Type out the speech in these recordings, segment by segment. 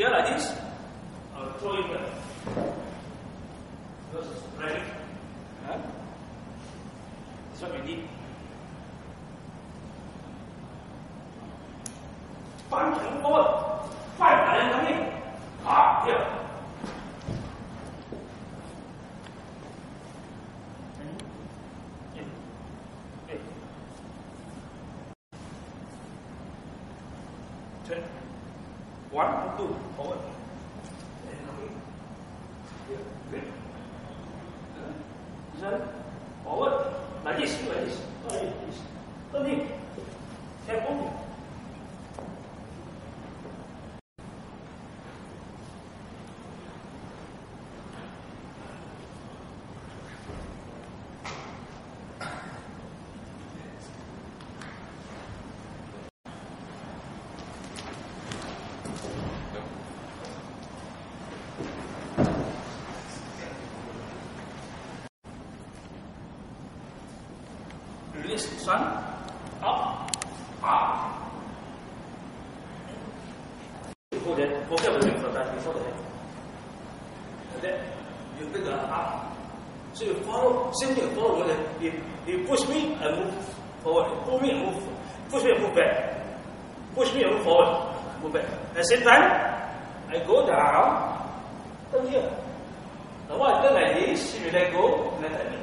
here like this, I'll throw it back. Because it's ready. Huh? That's what we did. Five turn forward. Five and coming. Here. Turn. 1, 2, forward. And coming. Here. Good. Turn. Forward. Like this. Like this. Like this. Turn in. Tap on. Release this one. Up. Up. Before that, forget the ring for that, before the head. And then you pick the up. So you follow, same thing, follow the head. You push me, I move forward. Pull me, I move. Push me, I move back. Push me, I move forward. Move back. At the same time, I go down, turn here. Now when I turn like this, you let go, and then let me.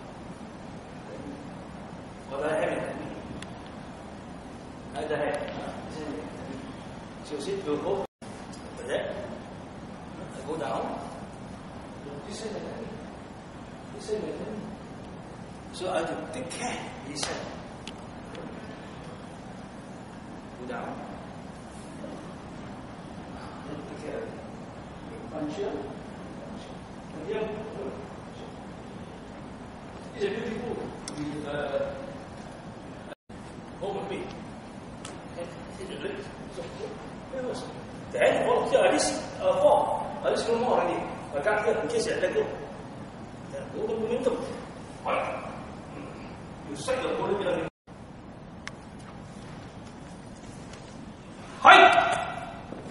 Or I have it. Like that. So see, you go like that. I go down. This is like that. This is like that. So I have to take care. This side. Go down. Then take care. Punch here. And here. It's a beautiful. Over me. The hand fall here, at least fall. At least no more already. I got here in case I let go. Go the momentum. You set the body. Hi!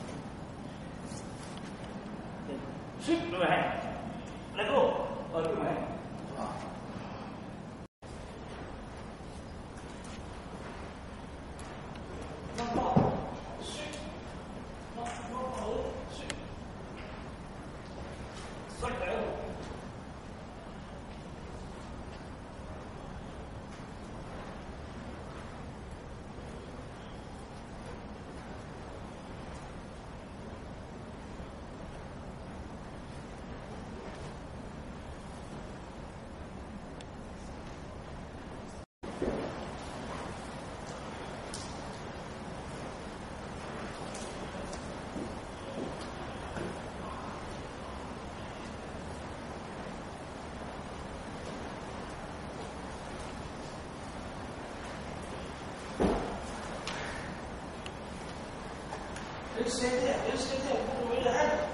Sweep with my hand. Let go. With my hand. Just stay there, put away the head.